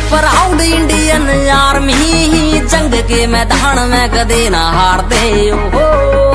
Proud Indian army, जंग के मैदान में कदे ना हारते हो।